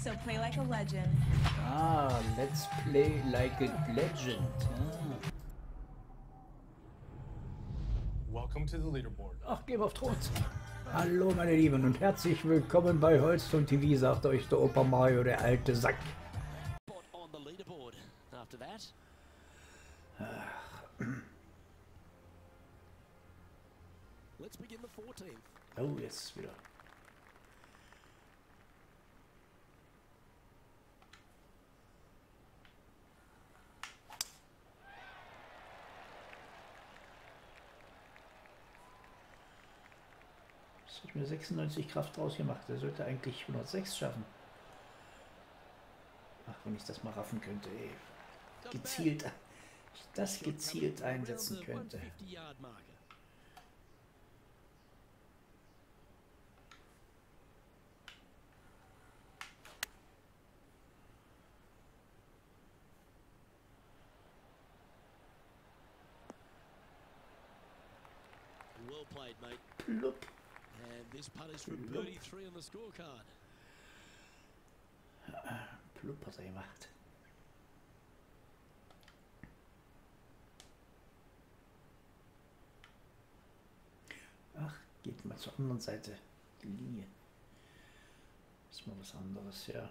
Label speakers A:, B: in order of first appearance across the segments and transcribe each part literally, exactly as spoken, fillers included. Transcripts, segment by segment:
A: So play like a legend.
B: Ah, let's play like a legend. Ah.
C: Welcome to the leaderboard.
B: Ach, Game of Thrones. Hallo meine Lieben und herzlich willkommen bei Holzton T V, sagt euch der Opa Mario, der alte Sack.
D: On the leaderboard after that. Let's begin the fourteenth.
B: Oh, jetzt wieder. Das hat mir sechsundneunzig Kraft draus gemacht. Der sollte eigentlich hundertsechs schaffen. Ach, wenn ich das mal raffen könnte, ey. Gezielt, ich das gezielt einsetzen könnte.
D: Well played, mate.
B: Plupp.
D: And this putt is from thirty-three on the scorecard.
B: Plupp hat er gemacht. Ach, geht mal zur anderen Seite. Die Linie. Ist mal was anderes, ja.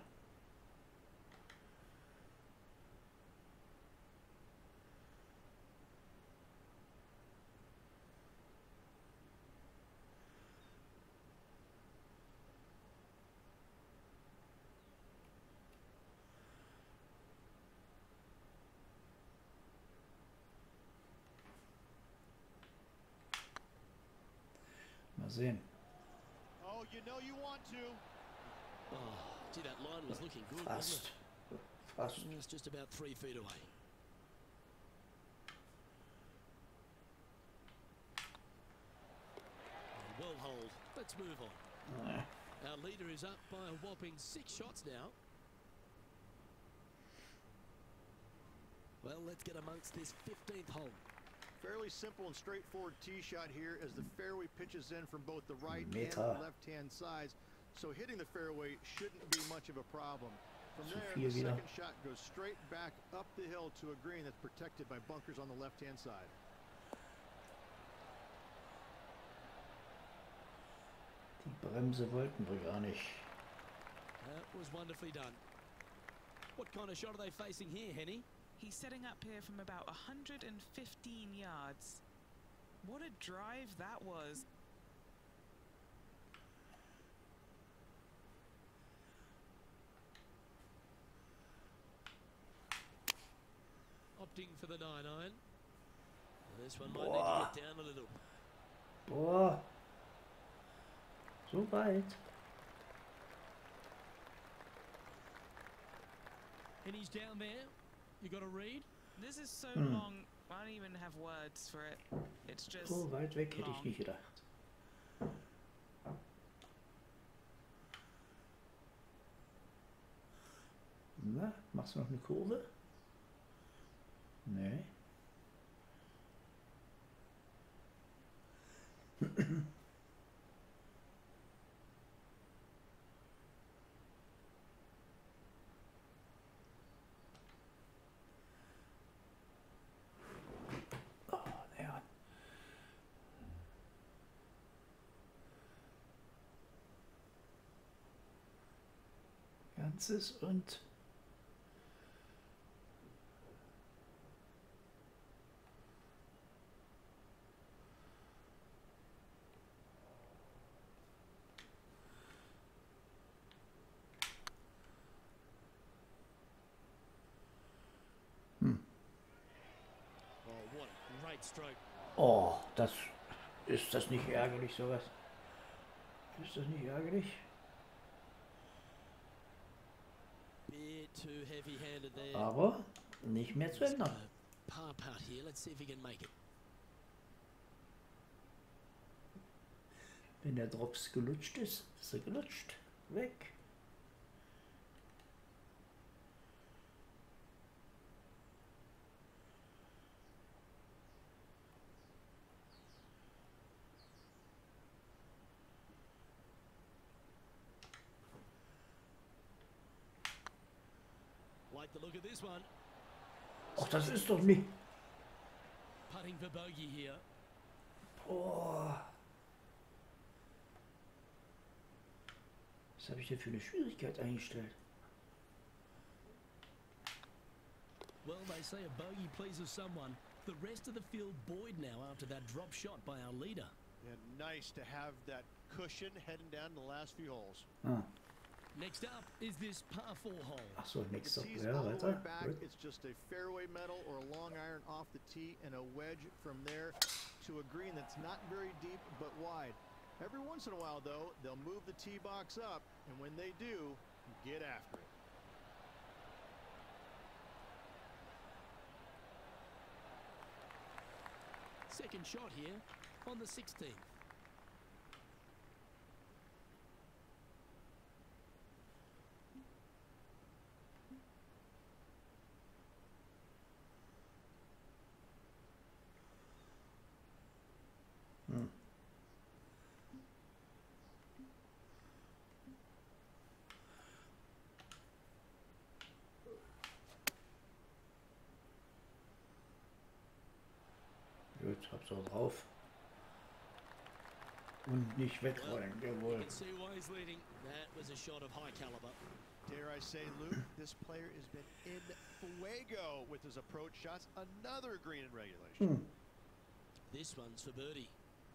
B: Mal sehen.
E: Oh, you know you want to.
D: Oh, gee, that line was looking good, wasn't
B: Fast.
D: it?
B: Fast.
D: It's just about three feet away. Well hold. Let's move on.
B: Ah.
D: Our leader is up by a whopping six shots now. Well, let's get amongst this fifteenth hole.
E: Fairly simple and straightforward tee shot here as the fairway pitches in from both the right
B: Meter.
E: and left hand sides. So hitting the fairway shouldn't be much of a problem. From
B: Zu
E: there,
B: viel
E: the
B: wieder.
E: second shot goes straight back up the hill to a green that's protected by bunkers on the left hand side.
B: Die Bremse wollten wir gar nicht.
D: That was wonderfully done. What kind of shot are they facing here, Henny?
F: He's setting up here from about one hundred fifteen yards. What a drive that was.
D: Opting for the nine iron. This one might
B: Boah.
D: need to get down a little.
B: Boah. So weit.
D: Henny's down there. You got a read?
F: This is so
B: Hmm.
F: long, I don't even have words for it. It's just
B: So weit weg hätte ich
F: long.
B: nicht gedacht. Na, machst du noch eine Kurve? Nee. Oh, ja. Ganzes und
D: Oh, what a great stroke.
B: oh, das ist das nicht ärgerlich, sowas? Ist das nicht ärgerlich?
D: Bit too heavy-handed there.
B: Aber nicht mehr zu
D: He's
B: ändern.
D: got a par putt here. Let's see if he can make it.
B: Wenn der Drops gelutscht ist, ist er gelutscht. Weg.
D: like the look of this one.
B: Ach, das ist doch nicht.
D: Putting for bogey here.
B: Boah. Was habe ich denn für eine Schwierigkeit eingestellt?
D: Well, they say a bogey pleases someone. The rest of the field buoyed now after that drop shot by our leader.
E: And nice to have that cushion heading down the last few holes.
B: Ah.
D: Next up is this par four hole.
B: Ach so,
E: The
B: nächster.
E: tee's
B: Ja,
E: all the way
B: weiter.
E: back.
B: Gut.
E: It's just a fairway metal or a long iron off the tee and a wedge from there to a green that's not very deep but wide. Every once in a while, though, they'll move the tee box up, and when they do, get after it.
D: Second shot here on the sixteenth.
B: Hm. Gut, hab's auch drauf. Und nicht wegrollen,
D: You
B: jawohl.
D: can see why he's leading. That was a shot of high caliber.
E: Dare I say, Luke, this player has been in fuego with his approach shots. Another green in regulation.
B: Hm.
D: This one's for birdie.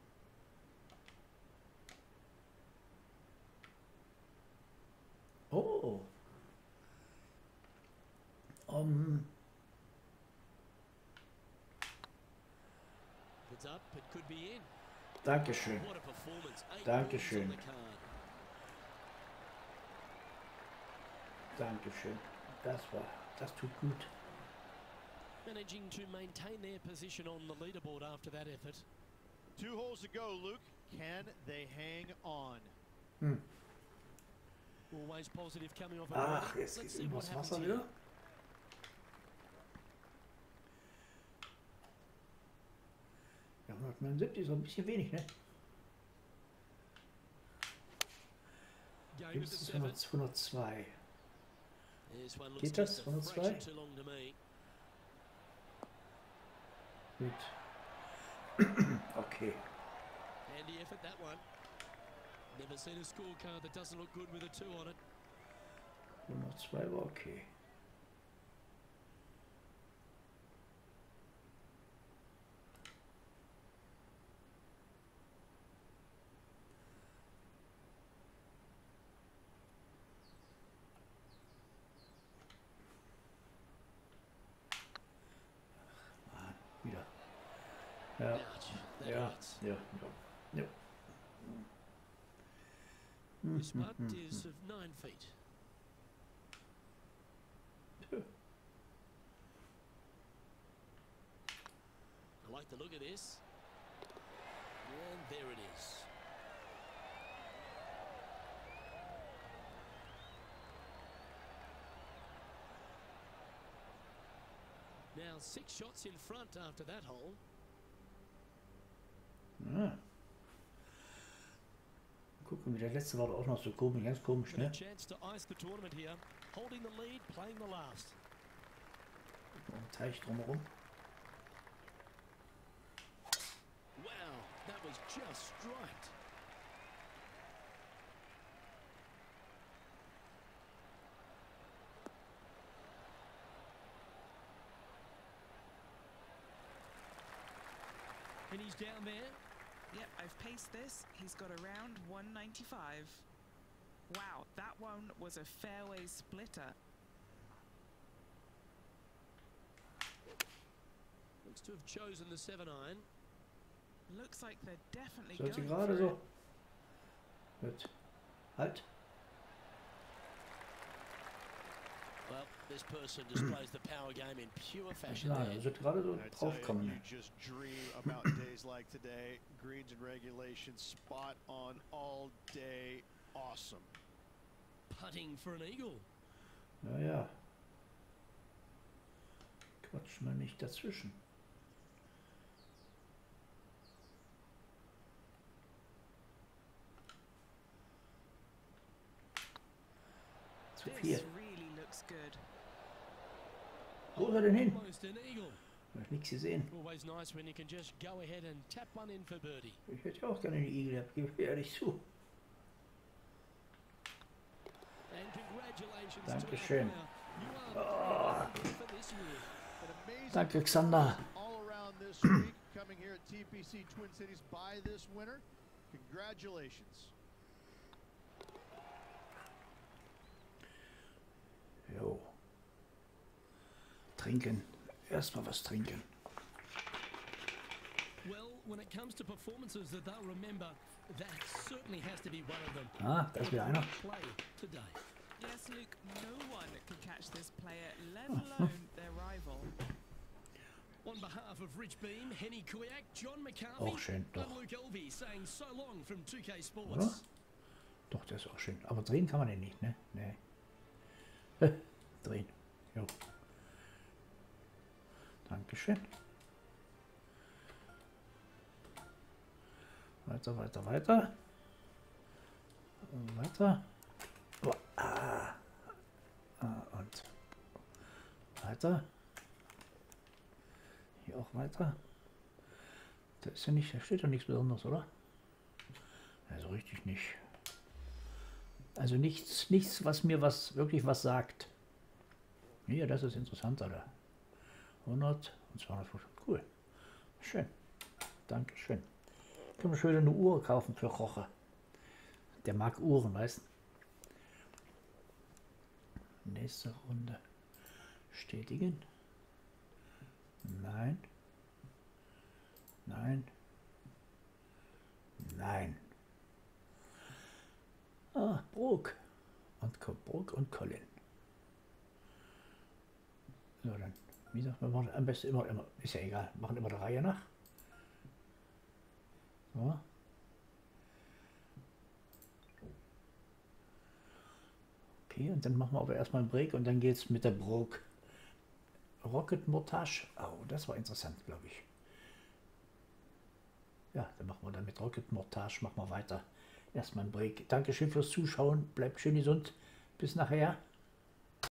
B: Oh. Um,
D: If it's up, it could be in.
B: Dankeschön.
D: What a performance. Eight
B: Dankeschön.
D: balls on the card.
B: Dankeschön. Das war, das tut gut.
D: Managing to maintain their position on the leaderboard after that effort.
E: Two holes to go, Luke. Can they hang on?
B: Hm.
D: Always positive coming off a
B: Ach,
D: birdie.
B: jetzt
D: Let's
B: geht
D: see what
B: übers
D: happens
B: Wasser
D: here.
B: wieder. Ja, hundertneunundsiebzig ist so ein bisschen wenig, ne?
D: Game of
B: Gibt
D: the
B: es
D: seven.
B: hundertzwei.
D: This one looks
B: Geht das?
D: just a
B: hundertzwei?
D: fraction too long to me.
B: Gut. Okay.
D: Handy effort, that one. Never seen a scorecard that doesn't look good with a two on it.
B: hundertzwei war okay. Mann, wieder. Ja,
D: Ouch, that
B: ja,
D: hurts.
B: ja, ja. ja.
D: This putt is of nine feet. I like the look of this. And there it is. Now six shots in front after that hole.
B: Ja. Gucken, wie der letzte war doch auch noch so komisch, ganz komisch,
D: With a
B: ne?
D: chance to ice the tournament here. Holding the lead, playing the last.
B: Ein Teich drumherum.
D: Wow, that was just striped. And he's down there.
F: Yep, I've paced this. He's got around one ninety-five. Wow, that one was a fairway splitter.
D: Looks to have chosen the seven iron.
F: Looks like they're definitely
B: Sollte
F: going
B: gerade
F: for
B: so.
F: it.
B: Gut. Halt.
D: Well, this person displays the power game in pure fashion
B: Nein,
D: there.
B: er sollte gerade so
E: I tell you,
B: draufkommen.
E: you just dream about days like today. Greens and regulation, spot on all day. Awesome.
D: Putting for an eagle.
B: Ja, ja. Quatsch mal nicht dazwischen. Zu viel.
F: This really looks good.
B: Wo ist er denn hin?
D: Almost an eagle.
B: Ich habe nichts gesehen.
D: Always nice when you can just go ahead and tap one in for birdie.
B: Ich hätte ja auch gerne eine Igel gehabt, gebe ich ehrlich zu.
D: And congratulations
B: Dankeschön.
D: to our player. You are the for this year.
E: An amazing
B: Danke, Xander.
E: all around this week, coming here at T P C Twin Cities by this winner. Congratulations.
B: Jo. Trinken. Erstmal was trinken.
D: Well, when it comes to performances that they'll remember, that certainly has to be one of them.
B: Ah, da ist wieder einer.
D: Play today.
F: Yes, Luke, no one can catch this player, let alone their rival.
D: On behalf of Rich Beam, Henny Kuyak, John McCarthy,
B: Auch schön,
D: and
B: doch.
D: Luke Elvey saying so long from two K
B: Oder?
D: Sports.
B: Doch, der ist auch schön. Aber drehen kann man den nicht, ne? Nee. Drehen. Jo. Dankeschön. Weiter, weiter, weiter. Und weiter. Oh, ah. Ah, und weiter. Hier auch weiter. Da ist ja nicht, da steht ja nichts Besonderes, oder? Also richtig nicht. Also nichts, nichts, was mir was wirklich was sagt. Hier, das ist interessant, Alter. hundert und zweihundertfünfzig. Cool. Schön. Dankeschön. Können wir schön eine Uhr kaufen für Roche. Der mag Uhren, weißt du? Nächste Runde. Bestätigen. Nein. Nein. Nein. Ah, Brooke. Und Co- Brooke und Colin. So, dann, wie sagt man, machen am besten immer, immer, ist ja egal, machen immer der Reihe nach. So. Okay, und dann machen wir aber erstmal einen Break und dann geht es mit der Brooke. Rocket Mortage. Oh, das war interessant, glaube ich. Ja, dann machen wir dann mit Rocket Mortage, machen wir weiter. Erstmal einen Break. Dankeschön fürs Zuschauen, bleibt schön gesund. Bis nachher.